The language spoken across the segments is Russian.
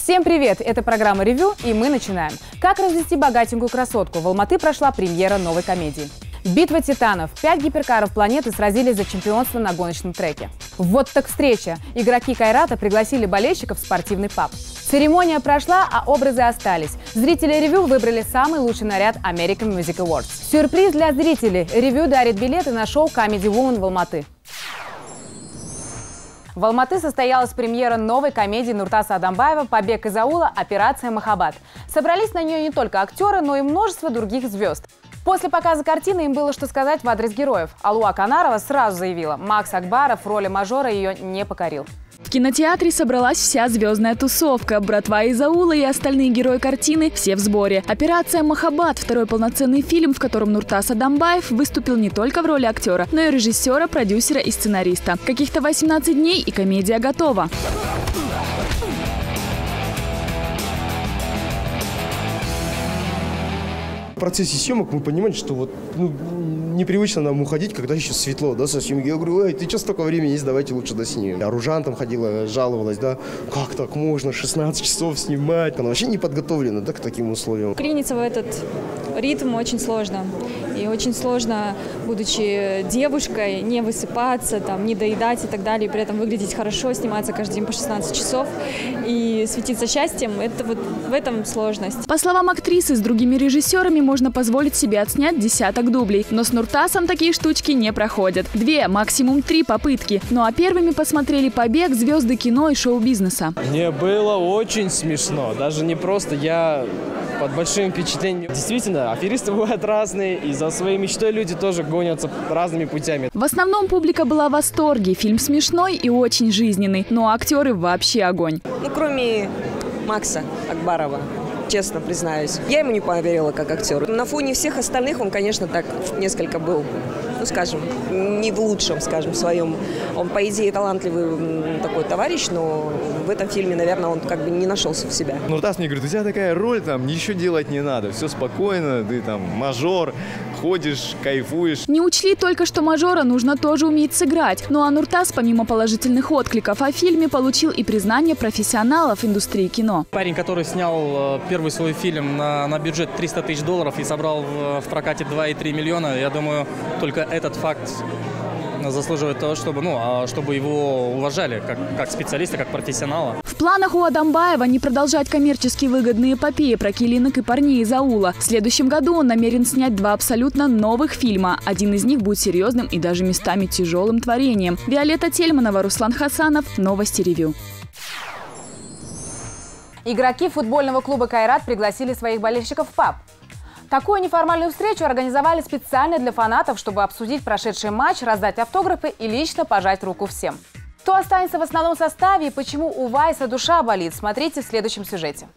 Всем привет! Это программа «Ревью», и мы начинаем. Как развести богатенькую красотку? В Алматы прошла премьера новой комедии. Битва титанов. 5 гиперкаров планеты сразились за чемпионство на гоночном треке. Вот так встреча! Игроки Кайрата пригласили болельщиков в спортивный паб. Церемония прошла, а образы остались. Зрители «Ревью» выбрали самый лучший наряд American Music Awards. Сюрприз для зрителей. «Ревью» дарит билеты на шоу Comedy Woman в Алматы. В Алматы состоялась премьера новой комедии Нуртаса Адамбаева «Побег из аула. Операция Махаббат». Собрались на нее не только актеры, но и множество других звезд. После показа картины им было что сказать в адрес героев. Алуа Канарова сразу заявила, Макс Акбаров в роли мажора ее не покорил. В кинотеатре собралась вся звездная тусовка. Братва из аула и остальные герои картины – все в сборе. «Операция Махаббат» – второй полноценный фильм, в котором Нуртас Адамбаев выступил не только в роли актера, но и режиссера, продюсера и сценариста. Каких-то 18 дней, и комедия готова. В процессе съемок мы понимали, что непривычно нам уходить, когда еще светло, да, со съемки. Я говорю, эй, ты что, столько времени есть, давайте лучше доснимем. Аружан там ходила, жаловалась, да, как так можно 16 часов снимать. Она вообще не подготовлена, да, к таким условиям. Вклиниться в этот ритм очень сложно. И очень сложно, будучи девушкой, не высыпаться, там, не доедать и так далее, и при этом выглядеть хорошо, сниматься каждый день по 16 часов и светиться счастьем. Это вот в этом сложность. По словам актрисы, с другими режиссерами можно позволить себе отснять десяток дублей. Но с Нуртасом такие штучки не проходят. 2, максимум 3 попытки. Ну а первыми посмотрели «Побег» звезды кино и шоу-бизнеса. Мне было очень смешно. Даже не просто, я под большим впечатлением. Действительно, аферисты бывают разные, и за своей мечтой люди тоже гонятся разными путями. В основном публика была в восторге. Фильм смешной и очень жизненный. Но актеры вообще огонь. Ну, кроме Макса Акбарова. Честно признаюсь. Я ему не поверила как актеру. На фоне всех остальных он, конечно, так несколько был, ну, скажем, не в лучшем, скажем, своем. Он, по идее, талантливый такой товарищ, но в этом фильме, наверное, он как бы не нашелся в себя. Нуртас мне говорит, у тебя такая роль, там, ничего делать не надо, все спокойно, ты там мажор, ходишь, кайфуешь. Не учли только, что мажора нужно тоже уметь сыграть. Ну а Нуртас, помимо положительных откликов о фильме, получил и признание профессионалов индустрии кино. Парень, который снял первый свой фильм на бюджет $300 тысяч и собрал в прокате 2,3 миллиона, я думаю, только этот факт заслуживает того, чтобы его уважали как специалиста, как профессионала. В планах у Адамбаева не продолжать коммерчески выгодные эпопеи про килинок и парней из аула. В следующем году он намерен снять 2 абсолютно новых фильма. Один из них будет серьезным и даже местами тяжелым творением. Виолетта Тельманова, Руслан Хасанов. Новости «Ревью». Игроки футбольного клуба «Кайрат» пригласили своих болельщиков в паб. Такую неформальную встречу организовали специально для фанатов, чтобы обсудить прошедший матч, раздать автографы и лично пожать руку всем. Кто останется в основном составе и почему у Вайса душа болит, смотрите в следующем сюжете.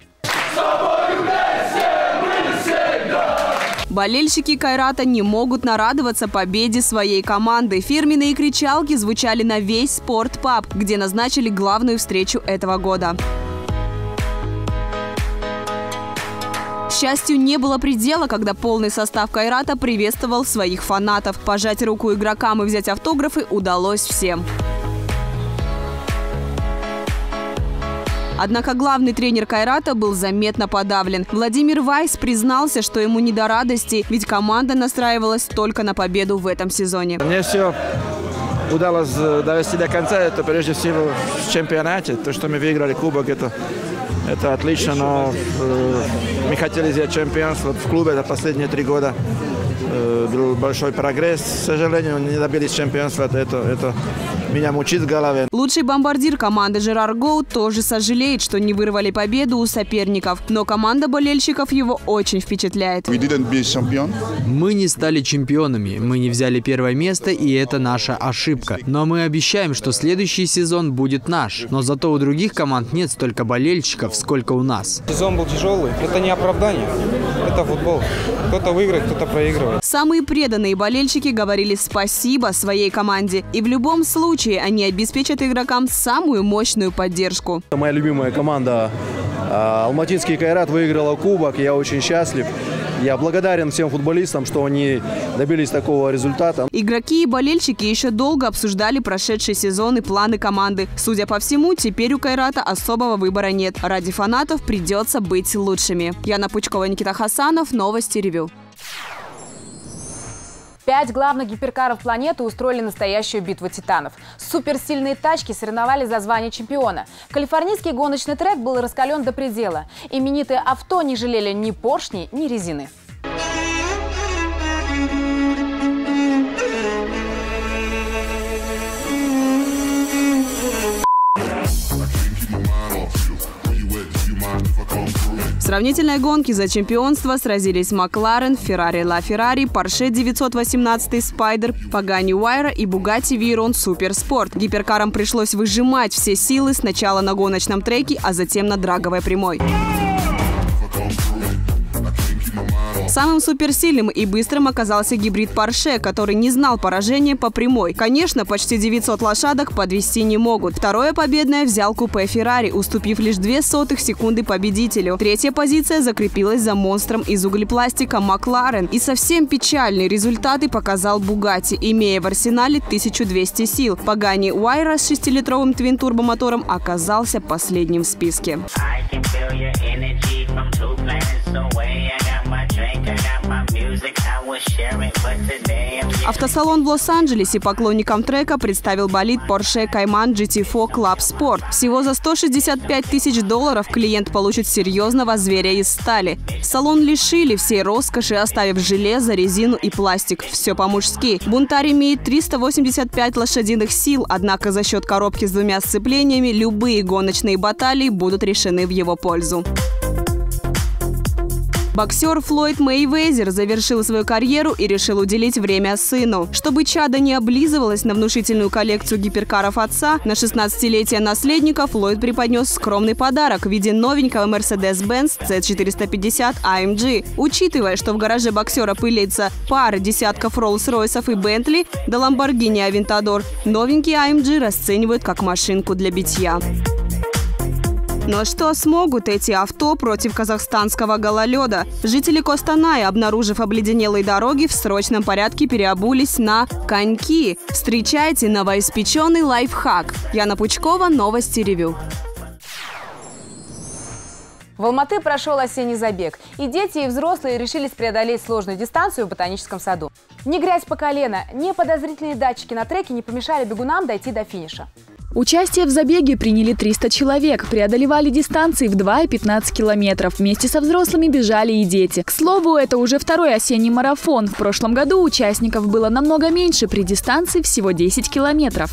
Болельщики Кайрата не могут нарадоваться победе своей команды. Фирменные кричалки звучали на весь спортпаб, где назначили главную встречу этого года. К счастью, не было предела, когда полный состав Кайрата приветствовал своих фанатов. Пожать руку игрокам и взять автографы удалось всем. Однако главный тренер Кайрата был заметно подавлен. Владимир Вайс признался, что ему не до радости, ведь команда настраивалась только на победу в этом сезоне. Мне все удалось довести до конца, это прежде всего в чемпионате. То, что мы выиграли кубок, это отлично, но мы хотели взять чемпионство в клубе за последние 3 года. Был большой прогресс. К сожалению, не добились чемпионства. Это меня мучит в голове. Лучший бомбардир команды Жерар Гоу тоже сожалеет, что не вырвали победу у соперников. Но команда болельщиков его очень впечатляет. Мы не стали чемпионами, мы не взяли 1 место, и это наша ошибка. Но мы обещаем, что следующий сезон будет наш. Но зато у других команд нет столько болельщиков, сколько у нас. Сезон был тяжелый. Это не оправдание. Это футбол. Кто-то выиграет, кто-то проигрывает. Самые преданные болельщики говорили спасибо своей команде. И в любом случае они обеспечат игрокам самую мощную поддержку. Моя любимая команда Алматинский Кайрат выиграла кубок. Я очень счастлив. Я благодарен всем футболистам, что они добились такого результата. Игроки и болельщики еще долго обсуждали прошедший сезон и планы команды. Судя по всему, теперь у Кайрата особого выбора нет. Ради фанатов придется быть лучшими. Яна Пучкова, Никита Хасанов, Новости Ревю. 5 главных гиперкаров планеты устроили настоящую битву титанов. Суперсильные тачки соревновались за звание чемпиона. Калифорнийский гоночный трек был раскален до предела. Именитые авто не жалели ни поршней, ни резины. В сравнительной гонке за чемпионство сразились Макларен, Феррари Ла Феррари, Порше 918 Спайдер, Пагани Уайра и Бугатти Вейрон Суперспорт. Гиперкарам пришлось выжимать все силы сначала на гоночном треке, а затем на драговой прямой. Самым суперсильным и быстрым оказался гибрид Порше, который не знал поражения по прямой. Конечно, почти 900 лошадок подвести не могут. Второе победное взял купе Феррари, уступив лишь 0,02 секунды победителю. Третья позиция закрепилась за монстром из углепластика Макларен. И совсем печальные результаты показал Бугатти, имея в арсенале 1200 сил. Пагани Уайра с 6-литровым твин-турбомотором оказался последним в списке. Автосалон в Лос-Анджелесе поклонникам трека представил болид Porsche Cayman GT4 Club Sport. Всего за $165 тысяч клиент получит серьезного зверя из стали. Салон лишили всей роскоши, оставив железо, резину и пластик. Все по-мужски. Бунтарь имеет 385 лошадиных сил, однако за счет коробки с 2 сцеплениями любые гоночные баталии будут решены в его пользу. Боксер Флойд Мейвезер завершил свою карьеру и решил уделить время сыну. Чтобы чадо не облизывалось на внушительную коллекцию гиперкаров отца, на 16-летие наследника Флойд преподнес скромный подарок в виде новенького Mercedes-Benz C450 AMG. Учитывая, что в гараже боксера пылится пара десятков Роллс-Ройсов и Бентли до Lamborghini Aventador, новенький AMG расценивают как машинку для битья. Но что смогут эти авто против казахстанского гололеда? Жители Костаная, обнаружив обледенелые дороги, в срочном порядке переобулись на коньки. Встречайте новоиспеченный лайфхак. Яна Пучкова, Новости Ревю. В Алматы прошел осенний забег, и дети, и взрослые решились преодолеть сложную дистанцию в ботаническом саду. Ни грязь по колено, ни подозрительные датчики на треке не помешали бегунам дойти до финиша. Участие в забеге приняли 300 человек, преодолевали дистанции в 2 и 15 километров. Вместе со взрослыми бежали и дети. К слову, это уже второй осенний марафон. В прошлом году участников было намного меньше, при дистанции всего 10 километров.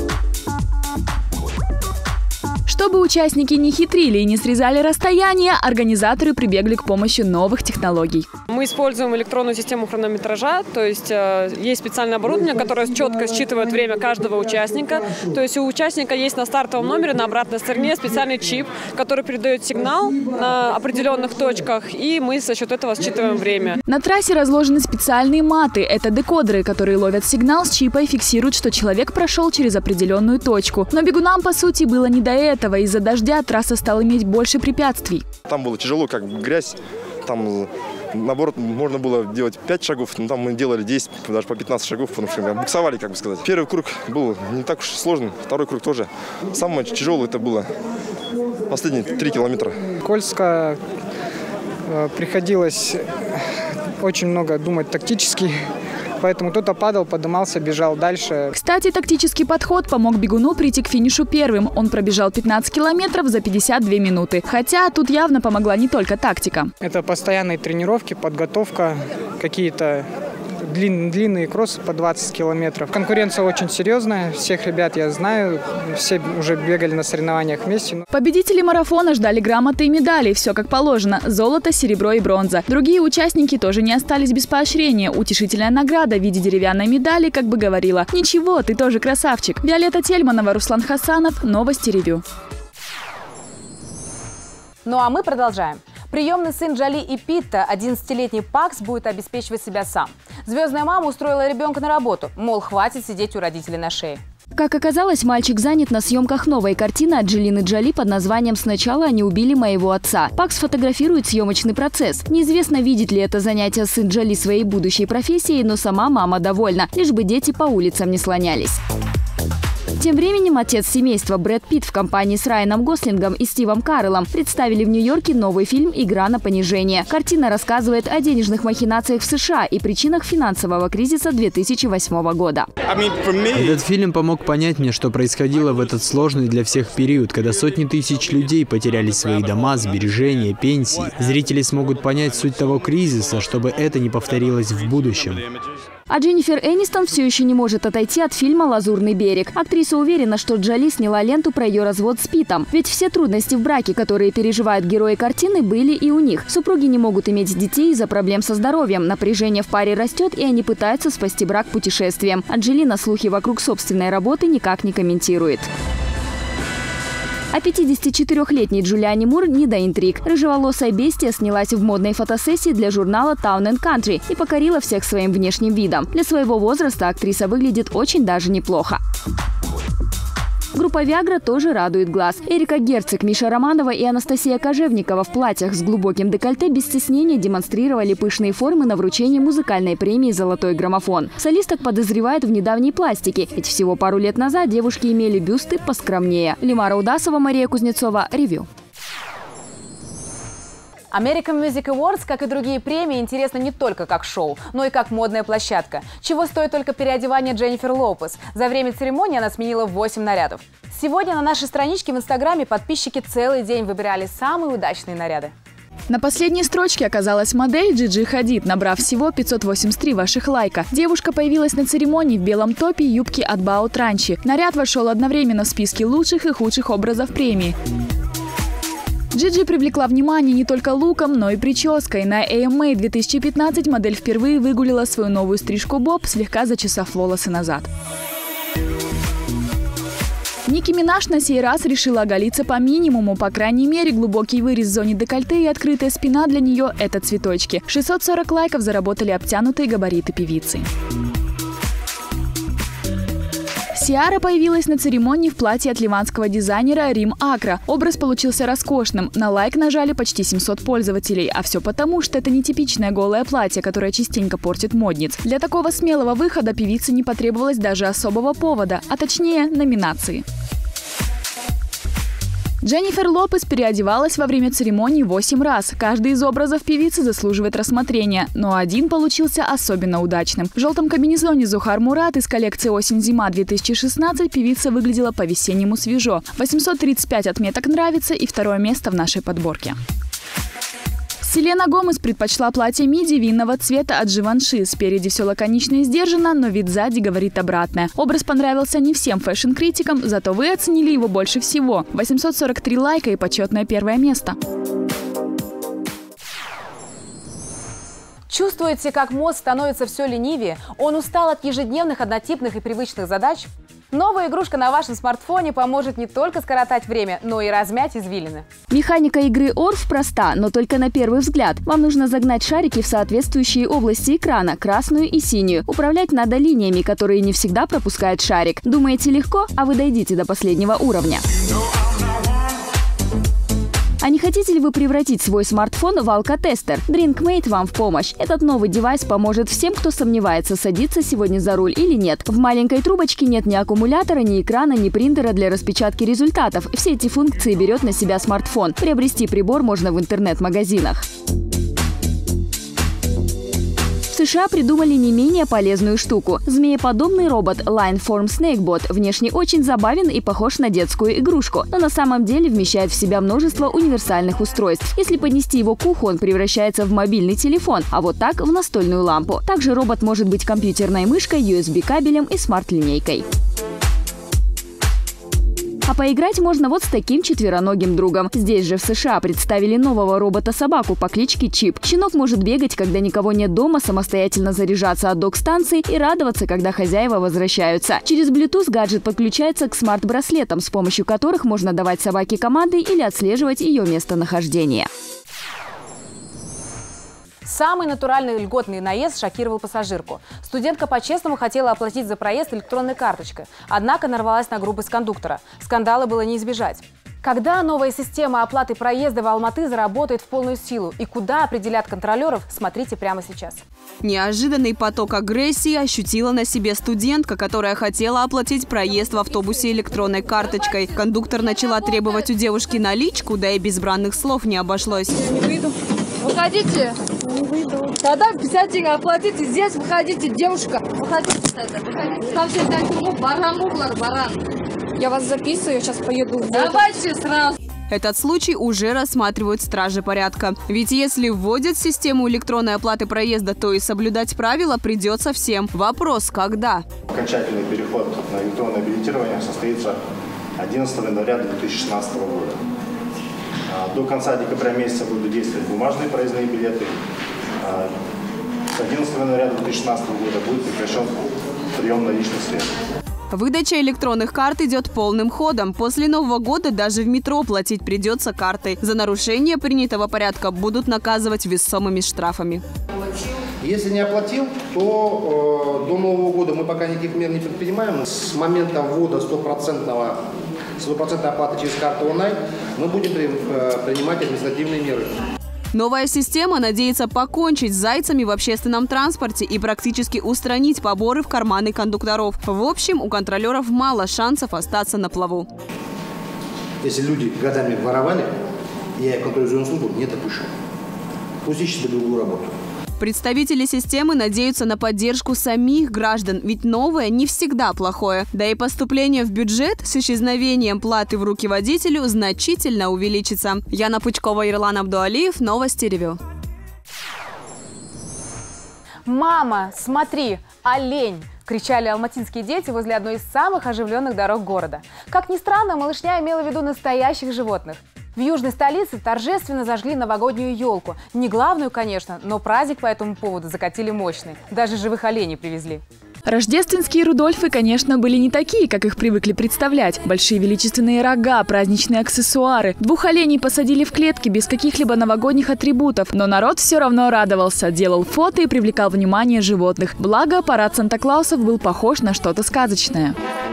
Чтобы участники не хитрили и не срезали расстояние, организаторы прибегли к помощи новых технологий. Мы используем электронную систему хронометража, то есть есть специальное оборудование, которое четко считывает время каждого участника. То есть у участника есть на стартовом номере, на обратной стороне специальный чип, который передает сигнал на определенных точках, и мы за счет этого считываем время. На трассе разложены специальные маты. Это декодеры, которые ловят сигнал с чипа и фиксируют, что человек прошел через определенную точку. Но бегунам, по сути, было не до этого. Из-за дождя трасса стала иметь больше препятствий. Там было тяжело, как грязь. Там, наоборот, можно было делать 5 шагов, но там мы делали 10, даже по 15 шагов, потому что буксовали, как бы сказать. Первый круг был не так уж сложный, второй круг тоже. Самое тяжелое это было последние 3 километра. Скользко, приходилось очень много думать тактически. Поэтому кто-то падал, поднимался, бежал дальше. Кстати, тактический подход помог бегуну прийти к финишу первым. Он пробежал 15 километров за 52 минуты. Хотя тут явно помогла не только тактика. Это постоянные тренировки, подготовка, какие-то длинные кроссы по 20 километров. Конкуренция очень серьезная. Всех ребят я знаю. Все уже бегали на соревнованиях вместе. Победители марафона ждали грамоты и медали. Все как положено. Золото, серебро и бронза. Другие участники тоже не остались без поощрения. Утешительная награда в виде деревянной медали как бы говорила: «Ничего, ты тоже красавчик». Виолетта Тельманова, Руслан Хасанов, Новости Ревю. Ну а мы продолжаем. Приемный сын Джоли и Питта, 11-летний Пакс, будет обеспечивать себя сам. Звездная мама устроила ребенка на работу, мол, хватит сидеть у родителей на шее. Как оказалось, мальчик занят на съемках новой картины Анджелины Джоли под названием «Сначала они убили моего отца». Пакс фотографирует съемочный процесс. Неизвестно, видит ли это занятие сын Джоли своей будущей профессией, но сама мама довольна, лишь бы дети по улицам не слонялись. Тем временем отец семейства Брэд Питт в компании с Райаном Гослингом и Стивом Кареллом представили в Нью-Йорке новый фильм «Игра на понижение». Картина рассказывает о денежных махинациях в США и причинах финансового кризиса 2008 года. Этот фильм помог понять мне, что происходило в этот сложный для всех период, когда сотни тысяч людей потеряли свои дома, сбережения, пенсии. Зрители смогут понять суть того кризиса, чтобы это не повторилось в будущем. А Дженнифер Энистон все еще не может отойти от фильма «Лазурный берег». Актриса уверена, что Джоли сняла ленту про ее развод с Питтом. Ведь все трудности в браке, которые переживают герои картины, были и у них. Супруги не могут иметь детей из-за проблем со здоровьем. Напряжение в паре растет, и они пытаются спасти брак путешествием. Анджелина слухи вокруг собственной работы никак не комментирует. А 54-летний Джулиани Мур не до интриг. Рыжеволосая бестия снялась в модной фотосессии для журнала Town & Country и покорила всех своим внешним видом. Для своего возраста актриса выглядит очень даже неплохо. Группа «Виагра» тоже радует глаз. Эрика Герцог, Миша Романова и Анастасия Кожевникова в платьях с глубоким декольте без стеснения демонстрировали пышные формы на вручении музыкальной премии «Золотой граммофон». Солисток подозревают в недавней пластике, ведь всего пару лет назад девушки имели бюсты поскромнее. Лимара Удасова, Мария Кузнецова, Ревью. American Music Awards, как и другие премии, интересно не только как шоу, но и как модная площадка. Чего стоит только переодевание Дженнифер Лопес. За время церемонии она сменила 8 нарядов. Сегодня на нашей страничке в Инстаграме подписчики целый день выбирали самые удачные наряды. На последней строчке оказалась модель Джиджи Хадид, набрав всего 583 ваших лайка. Девушка появилась на церемонии в белом топе и юбке от Бао Транчи. Наряд вошел одновременно в списки лучших и худших образов премии. Джиджи привлекла внимание не только луком, но и прической. На AMA 2015 модель впервые выгулила свою новую стрижку боб, слегка зачесав волосы назад. Ники Минаж на сей раз решила оголиться по минимуму. По крайней мере, глубокий вырез в зоне декольте и открытая спина для нее – это цветочки. 640 лайков заработали обтянутые габариты певицы. Сиара появилась на церемонии в платье от ливанского дизайнера Рим Акра. Образ получился роскошным. На лайк нажали почти 700 пользователей. А все потому, что это нетипичное голое платье, которое частенько портит модниц. Для такого смелого выхода певице не потребовалось даже особого повода, а точнее номинации. Дженнифер Лопес переодевалась во время церемонии 8 раз. Каждый из образов певицы заслуживает рассмотрения, но один получился особенно удачным. В желтом комбинезоне Зухар Мурат из коллекции «Осень-зима» 2016 певица выглядела по-весеннему свежо. 835 отметок нравится и второе место в нашей подборке. Селена Гомес предпочла платье миди винного цвета от Живанши. Спереди все лаконично и сдержанно, но вид сзади говорит обратное. Образ понравился не всем фэшн-критикам, зато вы оценили его больше всего. 843 лайка и почетное первое место. Чувствуете, как мозг становится все ленивее? Он устал от ежедневных, однотипных и привычных задач? Новая игрушка на вашем смартфоне поможет не только скоротать время, но и размять извилины. Механика игры Орф проста, но только на первый взгляд. Вам нужно загнать шарики в соответствующие области экрана – красную и синюю. Управлять надо линиями, которые не всегда пропускает шарик. Думаете легко? А вы дойдите до последнего уровня. А не хотите ли вы превратить свой смартфон в алкотестер? DrinkMate вам в помощь. Этот новый девайс поможет всем, кто сомневается, садиться сегодня за руль или нет. В маленькой трубочке нет ни аккумулятора, ни экрана, ни принтера для распечатки результатов. Все эти функции берет на себя смартфон. Приобрести прибор можно в интернет-магазинах. В США придумали не менее полезную штуку. Змееподобный робот Lineform Snakebot внешне очень забавен и похож на детскую игрушку, но на самом деле вмещает в себя множество универсальных устройств. Если поднести его к уху, он превращается в мобильный телефон, а вот так – в настольную лампу. Также робот может быть компьютерной мышкой, USB-кабелем и смарт-линейкой. А поиграть можно вот с таким четвероногим другом. Здесь же в США представили нового робота-собаку по кличке Чип. Щенок может бегать, когда никого нет дома, самостоятельно заряжаться от док-станции и радоваться, когда хозяева возвращаются. Через Bluetooth гаджет подключается к смарт-браслетам, с помощью которых можно давать собаке команды или отслеживать ее местонахождение. Самый натуральный льготный наезд шокировал пассажирку. Студентка по-честному хотела оплатить за проезд электронной карточкой, однако нарвалась на грубость кондуктора. Скандала было не избежать. Когда новая система оплаты проезда в Алматы заработает в полную силу и куда определят контролеров, смотрите прямо сейчас. Неожиданный поток агрессии ощутила на себе студентка, которая хотела оплатить проезд в автобусе электронной карточкой. Кондуктор начала требовать у девушки наличку, да и без бранных слов не обошлось. Не выйду. Выходите. Не выйду. Тогда 50 тенге оплатите. Здесь выходите, девушка. Выходите тогда. Выходите. Там все такие, баран, углар, баран. Я вас записываю, сейчас поеду. Давайте сразу. Этот случай уже рассматривают стражи порядка. Ведь если вводят систему электронной оплаты проезда, то и соблюдать правила придется всем. Вопрос, когда? Окончательный переход на электронное билетирование состоится 11 января 2016 года. До конца декабря месяца будут действовать бумажные проездные билеты. С 11 января 2016 года будет прекращен прием наличных средств. Выдача электронных карт идет полным ходом. После Нового года даже в метро платить придется картой. За нарушение принятого порядка будут наказывать весомыми штрафами. Если не оплатил, то до Нового года мы пока никаких мер не предпринимаем. С момента ввода стопроцентной оплаты через карту онлайн мы будем принимать административные меры. Новая система надеется покончить с зайцами в общественном транспорте и практически устранить поборы в карманы кондукторов. В общем, у контролеров мало шансов остаться на плаву. Если люди годами воровали, я контролирующую услугу не допущу. Пусть ищут себе другую работу. Представители системы надеются на поддержку самих граждан, ведь новое не всегда плохое. Да и поступление в бюджет с исчезновением платы в руки водителю значительно увеличится. Яна Пучкова, Ирлан Абдуалиев, Новости Ревю. «Мама, смотри, олень!» – кричали алматинские дети возле одной из самых оживленных дорог города. Как ни странно, малышня имела в виду настоящих животных. В южной столице торжественно зажгли новогоднюю елку. Не главную, конечно, но праздник по этому поводу закатили мощный. Даже живых оленей привезли. Рождественские Рудольфы, конечно, были не такие, как их привыкли представлять. Большие величественные рога, праздничные аксессуары. 2 оленей посадили в клетки без каких-либо новогодних атрибутов. Но народ все равно радовался, делал фото и привлекал внимание животных. Благо, парад Санта-Клаусов был похож на что-то сказочное.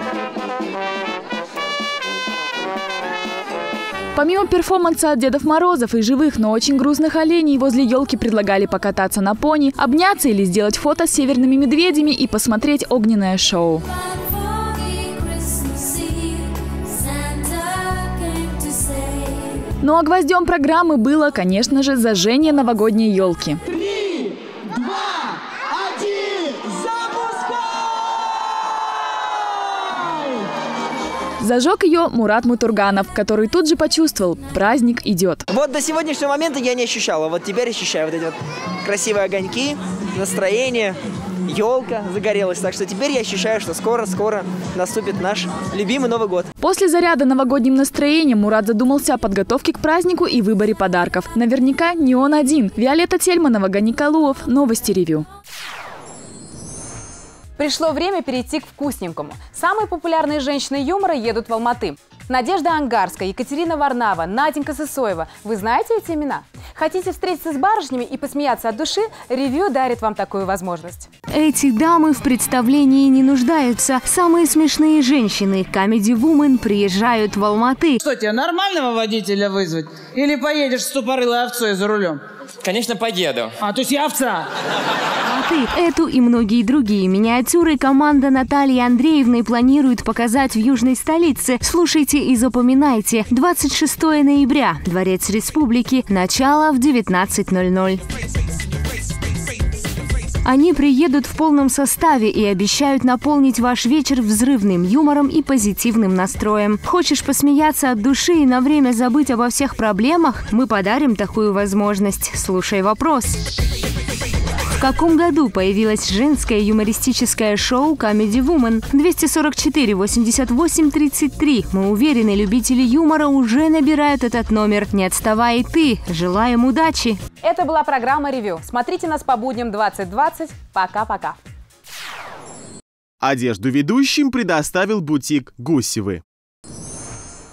Помимо перформанса от Дедов Морозов и живых, но очень грустных оленей, возле елки предлагали покататься на пони, обняться или сделать фото с северными медведями и посмотреть огненное шоу. Ну а гвоздем программы было, конечно же, зажжение новогодней елки. 3, 2, 1, запускай! Зажег ее Мурат Мутурганов, который тут же почувствовал – праздник идет. Вот до сегодняшнего момента я не ощущала, вот теперь ощущаю вот эти вот красивые огоньки, настроение, елка загорелась. Так что теперь я ощущаю, что скоро-скоро наступит наш любимый Новый год. После заряда новогодним настроением Мурат задумался о подготовке к празднику и выборе подарков. Наверняка не он один. Виолетта Тельманова, Гани Калуов, Новости Ревю. Пришло время перейти к вкусненькому. Самые популярные женщины юмора едут в Алматы. Надежда Ангарская, Екатерина Варнава, Наденька Сысоева. Вы знаете эти имена? Хотите встретиться с барышнями и посмеяться от души? Ревью дарит вам такую возможность. Эти дамы в представлении не нуждаются. Самые смешные женщины Comedy Woman приезжают в Алматы. Что, тебе нормального водителя вызвать? Или поедешь с тупорылой овцой за рулем? Конечно, поеду. А, то есть я овца. Эту и многие другие миниатюры команда Натальи Андреевны планирует показать в южной столице. Слушайте и запоминайте. 26 ноября. Дворец Республики. Начало в 19:00. Они приедут в полном составе и обещают наполнить ваш вечер взрывным юмором и позитивным настроем. Хочешь посмеяться от души и на время забыть обо всех проблемах? Мы подарим такую возможность. Слушай вопрос. В каком году появилось женское юмористическое шоу Comedy Woman? 244 88 33. Мы уверены, любители юмора уже набирают этот номер. Не отставай и ты. Желаем удачи. Это была программа «Ревью». Смотрите нас по будням 20:20. Пока-пока. Одежду ведущим предоставил бутик Гусевы.